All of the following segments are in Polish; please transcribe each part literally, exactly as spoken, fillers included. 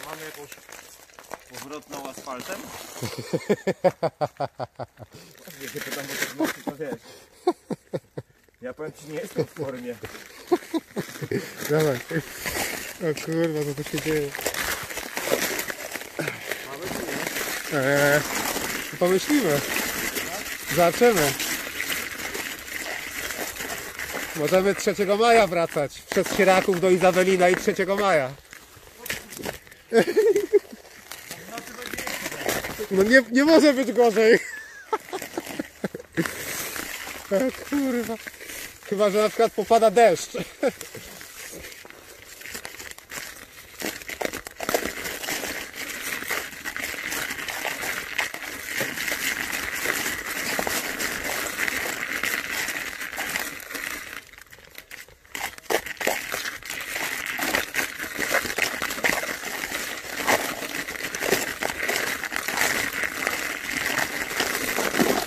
Mamy jakąś powrotną asfaltem? Ja się pytam, bo tak mocno to wiesz. Ja powiem ci, nie jestem w formie. Dawaj. O kurwa, co tu się dzieje? Mamy czy nie? Eee, pomyślimy. Zobaczymy. Możemy trzeciego maja wracać. Przez Sieraków do Izabelina i trzeciego maja. No nie, nie może być gorzej. O kurwa. Chyba, że na przykład popada deszcz.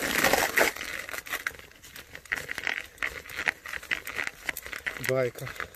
Bajka.